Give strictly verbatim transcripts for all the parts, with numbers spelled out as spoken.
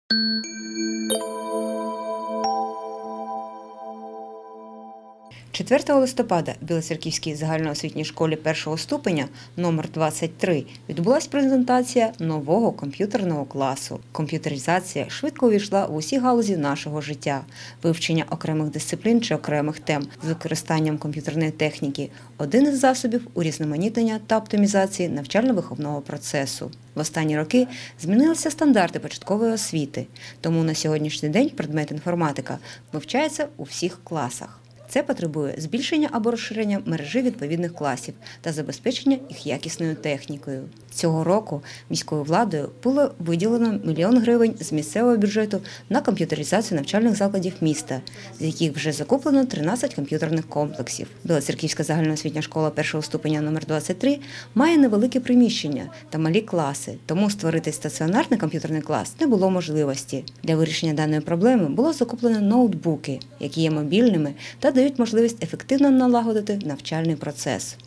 четвертого листопада в Білоцерківській загальноосвітній школі першого ступеня номер двадцять три відбулася презентація нового комп'ютерного класу. Комп'ютеризація швидко увійшла в усі галузі нашого життя. Вивчення окремих дисциплін чи окремих тем з використанням комп'ютерної техніки – один із засобів урізноманітнення та оптимізації навчально-виховного процесу. В останні роки змінилися стандарти початкової освіти, тому на сьогоднішній день предмет інформатика вивчається у всіх класах. Це потребує збільшення або розширення мережі відповідних класів та забезпечення їх якісною технікою. Цього року міською владою було виділено мільйон гривень з місцевого бюджету на комп'ютеризацію навчальних закладів міста, з яких вже закуплено тринадцять комп'ютерних комплексів. Білоцерківська загальноосвітня школа першого ступеня номер двадцять три має невелике приміщення та малі класи, тому створити стаціонарний комп'ютерний клас не було можливості. Для вирішення даної проблеми було закуплено ноутбуки, які є мобільними та дають можливість ефективно налагодити навчальний процес.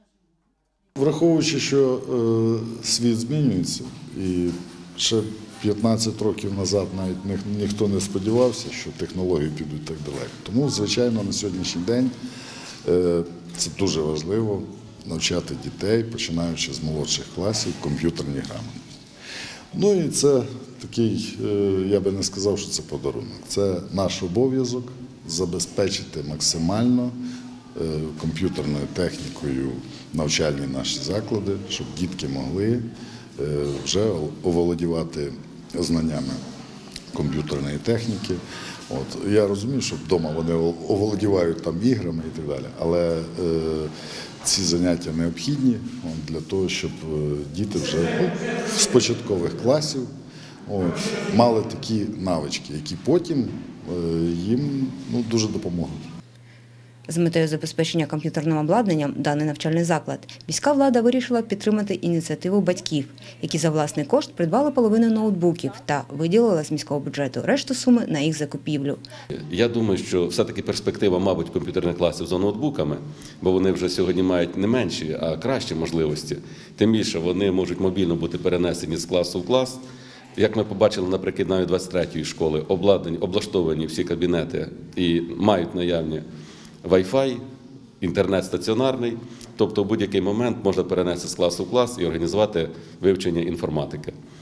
Враховуючи, що е, світ змінюється, і ще п'ятнадцять років назад навіть ні, ніхто не сподівався, що технології підуть так далеко. Тому, звичайно, на сьогоднішній день е, це дуже важливо навчати дітей, починаючи з молодших класів, комп'ютерній грамотності. Ну і це такий, е, я би не сказав, що це подарунок. Це наш обов'язок забезпечити максимально комп'ютерною технікою навчальні наші заклади, щоб дітки могли вже оволодівати знаннями комп'ютерної техніки. От, я розумію, що вдома вони оволодівають там іграми і так далі, але е, ці заняття необхідні от, для того, щоб діти вже ну, з початкових класів от, мали такі навички, які потім е, їм ну, дуже допоможуть. З метою забезпечення комп'ютерним обладнанням даний навчальний заклад міська влада вирішила підтримати ініціативу батьків, які за власний кошт придбали половину ноутбуків та виділили з міського бюджету решту суми на їх закупівлю. Я думаю, що все-таки перспектива, мабуть, комп'ютерних класів за ноутбуками, бо вони вже сьогодні мають не менші, а кращі можливості. Тим більше вони можуть мобільно бути перенесені з класу в клас. Як ми побачили, наприклад, навіть двадцять третьої школи, обладнані, облаштовані всі кабінети і мають наявні Wi-Fi, інтернет стаціонарний, тобто в будь-який момент можна перенести з класу в клас і організувати вивчення інформатики.